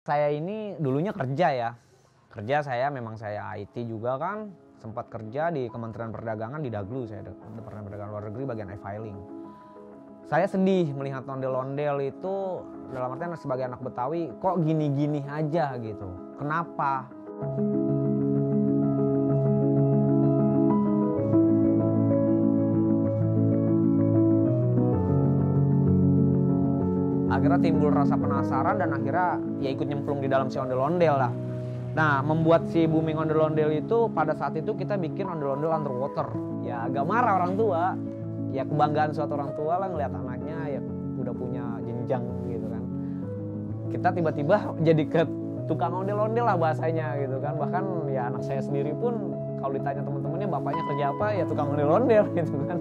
Saya ini dulunya kerja ya. Kerja saya IT juga kan, sempat kerja di Kementerian Perdagangan di Daglu, saya Departemen Perdagangan Luar Negeri bagian e-filing. Saya sedih melihat ondel-ondel itu, dalam artian sebagai anak Betawi kok gini-gini aja gitu. Kenapa? Akhirnya timbul rasa penasaran dan akhirnya ya ikut nyemplung di dalam si ondel-ondel lah. Nah, membuat si booming ondel-ondel itu pada saat itu kita bikin ondel-ondel underwater. Ya agak marah orang tua. Ya kebanggaan suatu orang tua lah ngeliat anaknya ya udah punya jenjang gitu kan. Kita tiba-tiba jadi ke tukang ondel-ondel lah bahasanya gitu kan. Bahkan ya anak saya sendiri pun kalau ditanya teman-temannya bapaknya kerja apa ya tukang ondel-ondel gitu kan.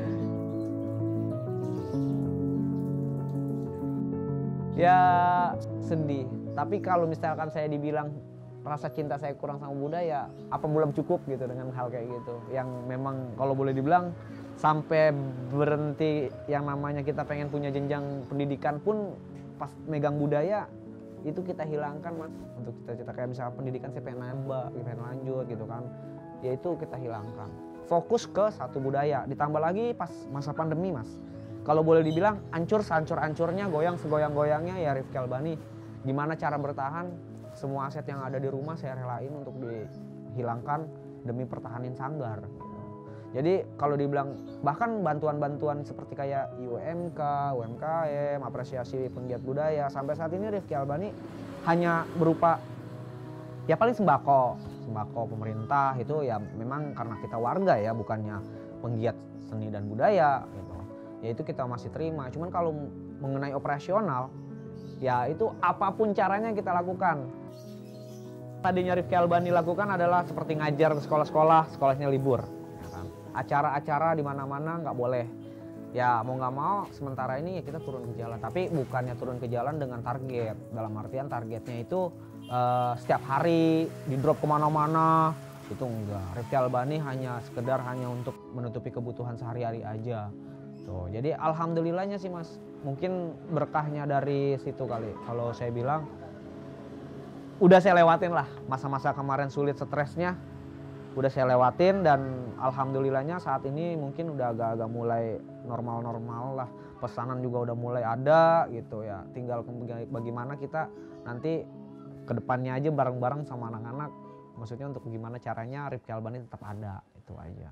Ya sedih, tapi kalau misalkan saya dibilang rasa cinta saya kurang sama budaya, apa belum cukup gitu dengan hal kayak gitu. Yang memang kalau boleh dibilang sampai berhenti yang namanya kita pengen punya jenjang pendidikan pun pas megang budaya itu kita hilangkan mas. Untuk cita-cita kayak misalnya pendidikan saya pengen nambah, pengen lanjut gitu kan, ya itu kita hilangkan. Fokus ke satu budaya, ditambah lagi pas masa pandemi mas. Kalau boleh dibilang hancur sehancur-hancurnya, goyang segoyang-goyangnya ya Rifky Albani. Gimana cara bertahan, semua aset yang ada di rumah saya relain untuk dihilangkan demi pertahanin sanggar. Jadi kalau dibilang bahkan bantuan-bantuan seperti kayak UMK, UMKM, apresiasi penggiat budaya, sampai saat ini Rifky Albani hanya berupa ya paling sembako pemerintah itu ya memang karena kita warga ya bukannya penggiat seni dan budaya gitu. Ya itu kita masih terima, cuman kalau mengenai operasional ya itu apapun caranya kita lakukan. Tadinya Rifky Albani lakukan adalah seperti ngajar ke sekolah-sekolah, sekolahnya libur ya kan? Acara-acara di mana-mana nggak boleh ya, mau nggak mau sementara ini ya kita turun ke jalan, tapi bukannya turun ke jalan dengan target, dalam artian targetnya itu setiap hari di drop kemana-mana itu enggak. Rifky Albani hanya sekedar untuk menutupi kebutuhan sehari-hari aja. Tuh, jadi alhamdulillahnya sih mas, mungkin berkahnya dari situ kali. Kalau saya bilang, udah saya lewatin lah masa-masa kemarin sulit stresnya, udah saya lewatin dan alhamdulillahnya saat ini mungkin udah agak-agak mulai normal-normal lah. Pesanan juga udah mulai ada gitu ya. Tinggal bagaimana kita nanti kedepannya aja bareng-bareng sama anak-anak. Maksudnya untuk gimana caranya Rifky Albani tetap ada, itu aja.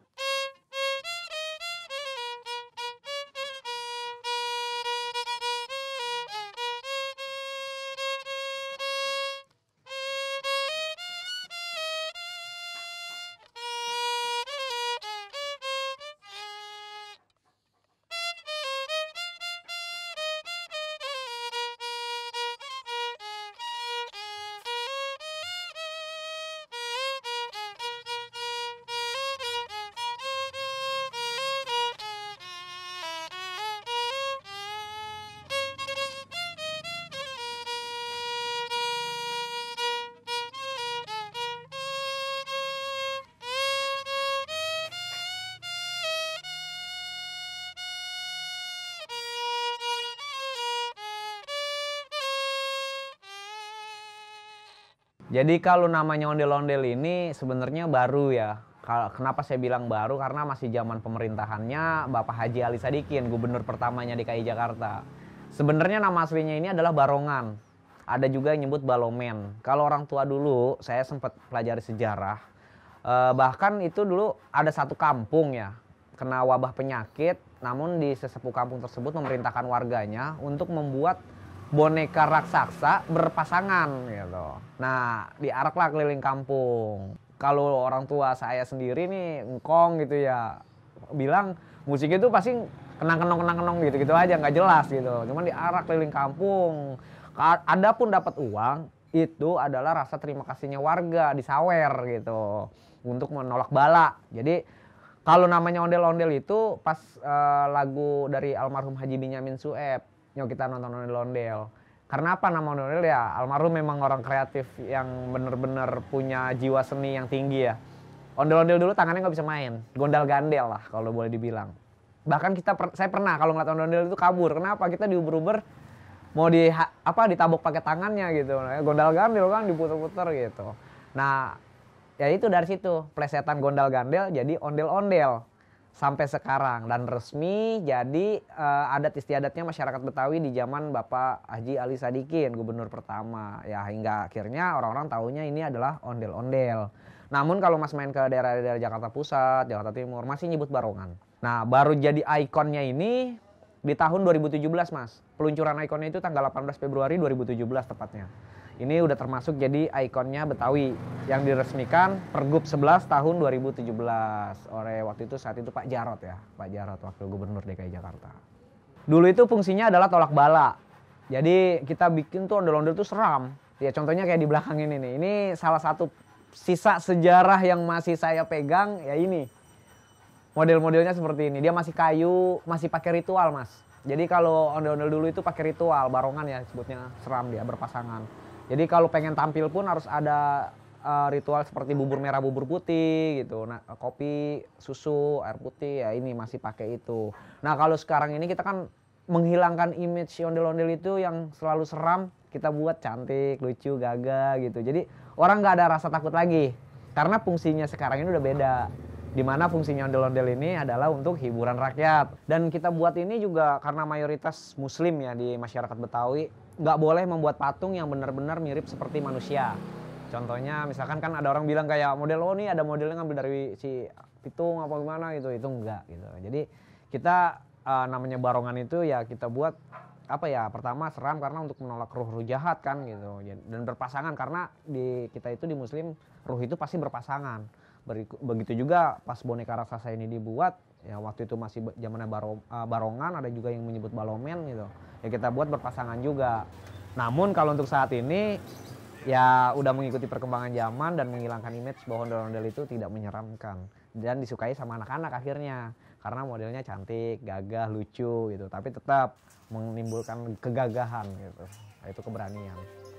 Jadi kalau namanya ondel-ondel ini sebenarnya baru ya. Kenapa saya bilang baru? Karena masih zaman pemerintahannya Bapak Haji Ali Sadikin, gubernur pertamanya DKI Jakarta. Sebenarnya nama aslinya ini adalah barongan. Ada juga yang nyebut balomen. Kalau orang tua dulu, saya sempat pelajari sejarah. Bahkan itu dulu ada satu kampung ya, kena wabah penyakit. Namun di sesepuh kampung tersebut memerintahkan warganya untuk membuat boneka raksasa berpasangan gitu. Nah, diaraklah keliling kampung. Kalau orang tua saya sendiri nih engkong gitu ya, bilang musik itu pasti kenang-kenong gitu aja, nggak jelas gitu. Cuman diarak keliling kampung. Adapun dapat uang, itu adalah rasa terima kasihnya warga disawer gitu untuk menolak bala. Jadi kalau namanya ondel-ondel itu pas lagu dari almarhum Haji Benyamin Sueb, yuk kita nonton ondel-ondel. Karena apa nama ondel-ondel ya? Almarhum memang orang kreatif yang bener-bener punya jiwa seni yang tinggi ya. Ondel-ondel dulu tangannya nggak bisa main, gondal-gandel lah kalau boleh dibilang. Bahkan saya pernah kalau ngeliat ondel-ondel itu kabur. Kenapa? Kita diuber-uber mau ditabok pakai tangannya gitu. Nah, gondal-gandil kan diputer-puter gitu. Nah, ya itu dari situ plesetan gondal-gandel jadi ondel-ondel sampai sekarang, dan resmi jadi adat istiadatnya masyarakat Betawi di zaman Bapak Haji Ali Sadikin, gubernur pertama. Ya hingga akhirnya orang-orang taunya ini adalah ondel-ondel. Namun kalau Mas main ke daerah-daerah Jakarta Pusat, Jakarta Timur masih nyebut barongan. Nah, baru jadi ikonnya ini di tahun 2017, Mas. Peluncuran ikonnya itu tanggal 18 Februari 2017 tepatnya. Ini udah termasuk jadi ikonnya Betawi yang diresmikan Pergub 11 tahun 2017 oleh waktu itu saat itu Pak Jarot ya, Pak Jarot Wakil Gubernur DKI Jakarta. Dulu itu fungsinya adalah tolak bala. Jadi kita bikin tuh ondel-ondel tuh seram. Ya contohnya kayak di belakang ini nih. Ini salah satu sisa sejarah yang masih saya pegang ya ini. Model-modelnya seperti ini. Dia masih kayu, masih pakai ritual, Mas. Jadi kalau ondel-ondel dulu itu pakai ritual, barongan ya sebutnya, seram dia berpasangan. Jadi kalau pengen tampil pun harus ada ritual seperti bubur merah, bubur putih gitu. Nah, kopi, susu, air putih ya ini masih pakai itu. Nah, kalau sekarang ini kita kan menghilangkan image ondel-ondel itu yang selalu seram, kita buat cantik, lucu, gagah gitu. Jadi orang nggak ada rasa takut lagi. Karena fungsinya sekarang ini udah beda. Dimana fungsinya ondel-ondel ini adalah untuk hiburan rakyat. Dan kita buat ini juga karena mayoritas muslim ya di masyarakat Betawi, nggak boleh membuat patung yang benar-benar mirip seperti manusia. Contohnya misalkan kan ada orang bilang kayak model, oh nih ada modelnya ngambil dari si pitung apa gimana gitu, itu enggak gitu. Jadi kita namanya barongan itu ya kita buat apa ya, pertama seram karena untuk menolak ruh-ruh jahat kan gitu. Dan berpasangan karena di kita itu di muslim ruh itu pasti berpasangan. Begitu juga pas boneka raksasa ini dibuat, ya waktu itu masih zamannya barongan, ada juga yang menyebut balomen gitu. Ya kita buat berpasangan juga. Namun kalau untuk saat ini ya udah mengikuti perkembangan zaman dan menghilangkan image bahwa ondel-ondel itu tidak menyeramkan dan disukai sama anak-anak akhirnya karena modelnya cantik, gagah, lucu gitu. Tapi tetap menimbulkan kegagahan gitu. Itu keberanian.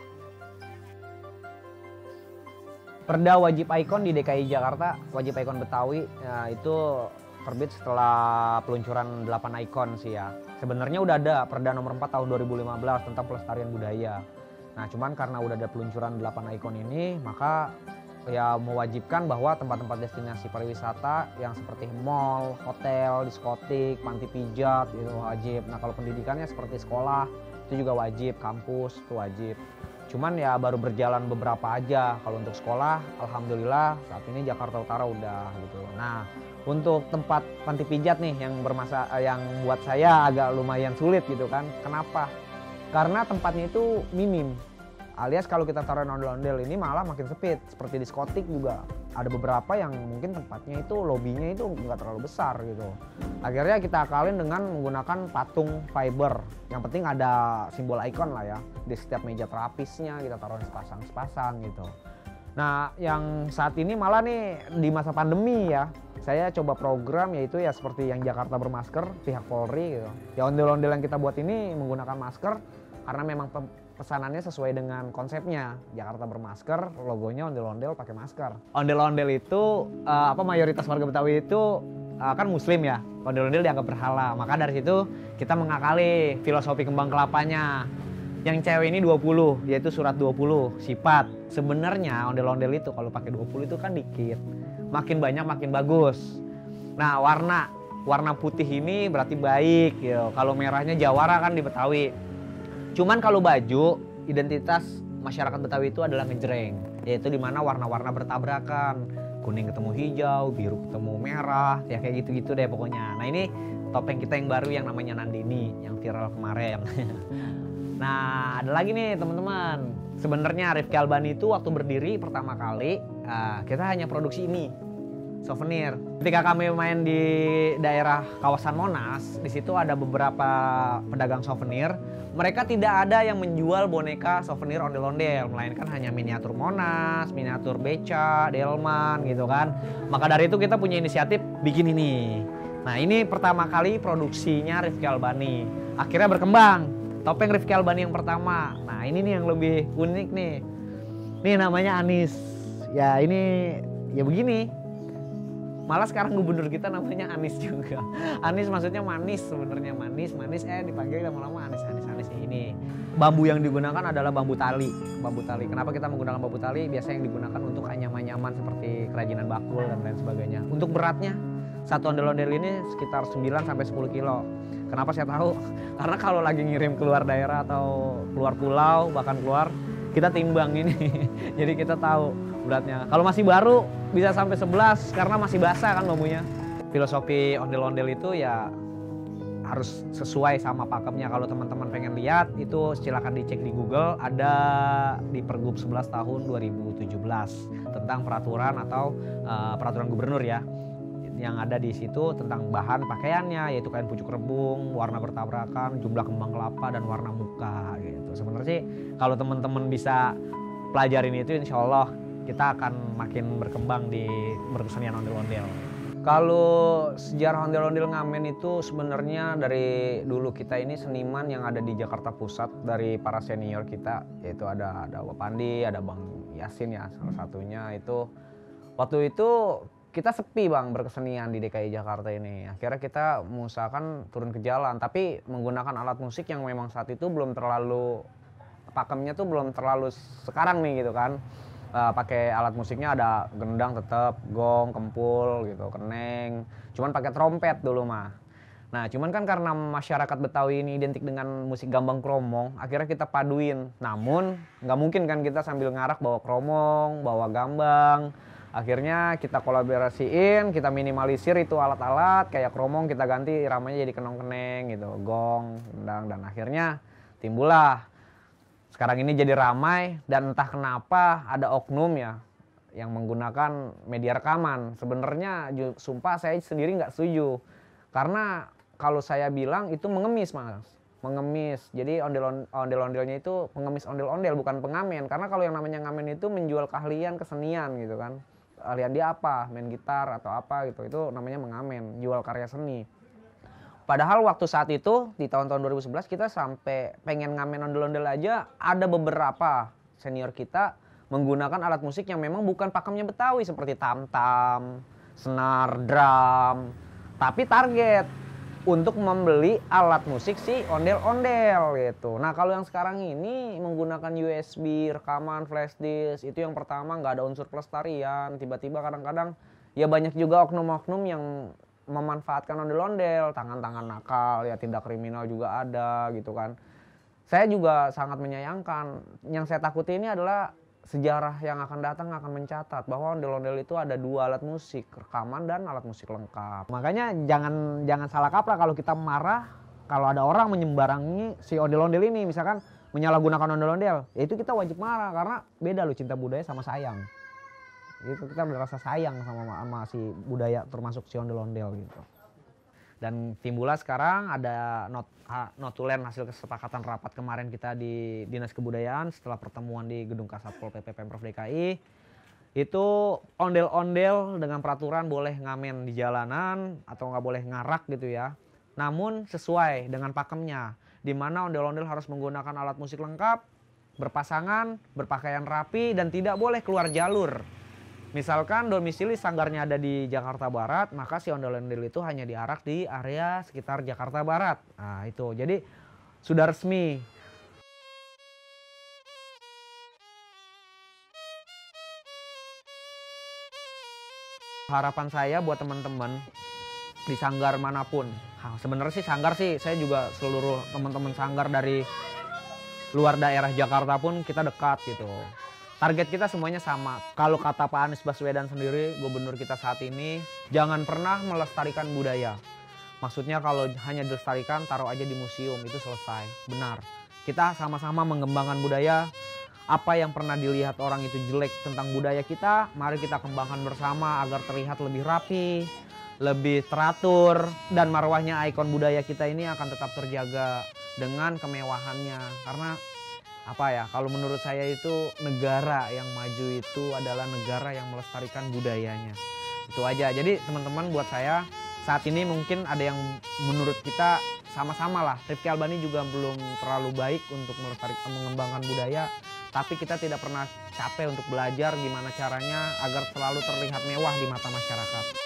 Perda wajib ikon di DKI Jakarta, wajib ikon Betawi, ya itu terbit setelah peluncuran 8 ikon sih ya. Sebenarnya udah ada Perda nomor 4 tahun 2015 tentang pelestarian budaya. Nah cuman karena udah ada peluncuran 8 ikon ini, maka ya mewajibkan bahwa tempat-tempat destinasi pariwisata yang seperti mall, hotel, diskotik, panti pijat itu wajib. Nah kalau pendidikannya seperti sekolah itu juga wajib, kampus itu wajib. Cuman ya baru berjalan beberapa aja. Kalau untuk sekolah, alhamdulillah saat ini Jakarta Utara udah gitu. Nah, untuk tempat panti pijat nih yang yang buat saya agak lumayan sulit gitu kan. Kenapa? Karena tempatnya itu minim. Alias kalau kita taruh ondel-ondel ini malah makin sempit. Seperti diskotik juga ada beberapa yang mungkin tempatnya itu lobbynya itu nggak terlalu besar gitu. Akhirnya kita akalin dengan menggunakan patung fiber. Yang penting ada simbol ikon lah ya. Di setiap meja terapisnya kita taruh sepasang-sepasang gitu. Nah yang saat ini malah nih di masa pandemi ya, saya coba program yaitu ya seperti yang Jakarta Bermasker, pihak Polri gitu. Ya ondel-ondel yang kita buat ini menggunakan masker karena memang pesanannya sesuai dengan konsepnya. Jakarta Bermasker, logonya ondel-ondel pakai masker. Ondel-ondel itu mayoritas warga Betawi itu kan muslim ya. Ondel-ondel dianggap berhala. Maka dari situ kita mengakali filosofi kembang kelapanya. Yang cewek ini 20, yaitu surat 20, sifat. Sebenarnya ondel-ondel itu kalau pakai 20 itu kan dikit. Makin banyak makin bagus. Nah, warna putih ini berarti baik gitu. Kalau merahnya jawara kan di Betawi. Cuman kalau baju, identitas masyarakat Betawi itu adalah ngejreng. Yaitu dimana warna-warna bertabrakan. Kuning ketemu hijau, biru ketemu merah, ya kayak gitu-gitu deh pokoknya. Nah ini topeng kita yang baru yang namanya Nandini, yang viral kemarin. Nah ada lagi nih teman-teman. Sebenarnya Rifki Albani itu waktu berdiri pertama kali, kita hanya produksi ini. Souvenir. Ketika kami main di daerah kawasan Monas, di situ ada beberapa pedagang souvenir. Mereka tidak ada yang menjual boneka souvenir ondel-ondel, melainkan hanya miniatur Monas, miniatur Beca, Delman gitu kan. Maka dari itu kita punya inisiatif bikin ini. Nah ini pertama kali produksinya Rifki Albani. Akhirnya berkembang. Topeng Rifki Albani yang pertama. Nah ini nih yang lebih unik nih. Ini namanya Anis. Ya ini ya begini. Malah sekarang gubernur kita namanya Anies juga. Anies maksudnya manis sebenarnya, manis dipanggil lama-lama Anies ini. bambu yang digunakan adalah bambu tali. Bambu tali. Kenapa kita menggunakan bambu tali? Biasanya yang digunakan untuk anyaman-anyaman seperti kerajinan bakul dan lain sebagainya. Untuk beratnya, satu ondel-ondel ini sekitar 9 sampai 10 kilo. Kenapa saya tahu? Karena kalau lagi ngirim keluar daerah atau keluar pulau, bahkan keluar, kita timbang ini. Jadi kita tahu beratnya. Kalau masih baru bisa sampai 11 karena masih basah kan bambunya. Filosofi ondel-ondel itu ya harus sesuai sama pakemnya. Kalau teman-teman pengen lihat itu silakan dicek di Google, ada di Pergub 11 tahun 2017 tentang peraturan atau peraturan gubernur ya. Yang ada di situ tentang bahan pakaiannya, yaitu kain pucuk rebung, warna bertabrakan, jumlah kembang kelapa, dan warna muka gitu. Sebenarnya sih kalau teman-teman bisa pelajarin itu, insya Allah kita akan makin berkembang di berkesenian ondel-ondel. Kalau sejarah ondel-ondel ngamen itu sebenarnya dari dulu kita ini seniman yang ada di Jakarta Pusat dari para senior kita, yaitu ada Bapak Pandi, ada Bang Yasin ya salah satunya itu. Waktu itu kita sepi Bang berkesenian di DKI Jakarta ini. Akhirnya kita mengusahakan turun ke jalan, tapi menggunakan alat musik yang memang saat itu belum terlalu, pakemnya tuh belum terlalu sekarang nih gitu kan. Pakai alat musiknya ada gendang tetap, gong, kempul gitu, keneng. Cuman pakai trompet dulu mah. Nah cuman kan karena masyarakat Betawi ini identik dengan musik gambang kromong, akhirnya kita paduin. Namun nggak mungkin kan kita sambil ngarak bawa kromong, bawa gambang. Akhirnya kita kolaborasiin, kita minimalisir itu alat-alat kayak kromong, kita ganti iramanya jadi kenong-keneng gitu, gong, gendang, dan akhirnya timbullah. Sekarang ini jadi ramai dan entah kenapa ada oknum ya yang menggunakan media rekaman. Sebenarnya sumpah saya sendiri nggak setuju. Karena kalau saya bilang itu mengemis Mas. Mengemis. Jadi ondel-ondelnya itu pengemis ondel-ondel bukan pengamen. Karena kalau yang namanya ngamen itu menjual keahlian kesenian gitu kan. Keahlian dia apa, main gitar atau apa gitu, itu namanya mengamen, jual karya seni. Padahal waktu saat itu di tahun-tahun 2011 kita sampai pengen ngamen ondel-ondel aja, ada beberapa senior kita menggunakan alat musik yang memang bukan pakemnya Betawi seperti tam-tam, senar, drum, tapi target untuk membeli alat musik si ondel-ondel gitu. Nah kalau yang sekarang ini menggunakan USB, rekaman, flash disk, itu yang pertama nggak ada unsur pelestarian. Tiba-tiba kadang-kadang ya banyak juga oknum-oknum yang memanfaatkan ondel-ondel, tangan-tangan nakal, ya tindak kriminal juga ada gitu kan. Saya juga sangat menyayangkan. Yang saya takuti ini adalah sejarah yang akan datang akan mencatat bahwa ondel-ondel itu ada 2 alat musik, rekaman dan alat musik lengkap. Makanya jangan salah kaprah kalau kita marah kalau ada orang menyembarangi si ondel-ondel ini, misalkan menyalahgunakan ondel-ondel, ya itu kita wajib marah karena beda loh cinta budaya sama sayang. Itu kita merasa sayang sama si budaya termasuk si ondel-ondel gitu. Dan timbullah sekarang ada notulen hasil kesepakatan rapat kemarin kita di Dinas Kebudayaan setelah pertemuan di Gedung Kasatpol PP Pemprov DKI. Itu ondel-ondel dengan peraturan boleh ngamen di jalanan atau nggak boleh ngarak gitu ya. Namun sesuai dengan pakemnya, di mana ondel-ondel harus menggunakan alat musik lengkap, berpasangan, berpakaian rapi, dan tidak boleh keluar jalur. Misalkan domisili sanggarnya ada di Jakarta Barat, maka si ondel-ondel itu hanya diarak di area sekitar Jakarta Barat. Nah itu, jadi sudah resmi. Harapan saya buat teman-teman di sanggar manapun. Sebenarnya sih sanggar sih, saya juga seluruh teman-teman sanggar dari luar daerah Jakarta pun kita dekat gitu. Target kita semuanya sama. Kalau kata Pak Anies Baswedan sendiri, gubernur kita saat ini, jangan pernah melestarikan budaya. Maksudnya kalau hanya dilestarikan, taruh aja di museum, itu selesai. Benar. Kita sama-sama mengembangkan budaya. Apa yang pernah dilihat orang itu jelek tentang budaya kita, mari kita kembangkan bersama agar terlihat lebih rapi, lebih teratur, dan marwahnya ikon budaya kita ini akan tetap terjaga dengan kemewahannya. Karena apa ya, kalau menurut saya itu negara yang maju itu adalah negara yang melestarikan budayanya. Itu aja. Jadi teman-teman, buat saya saat ini mungkin ada yang menurut kita sama-sama lah. Rifki Albani juga belum terlalu baik untuk melestarikan, mengembangkan budaya. Tapi kita tidak pernah capek untuk belajar gimana caranya agar selalu terlihat mewah di mata masyarakat.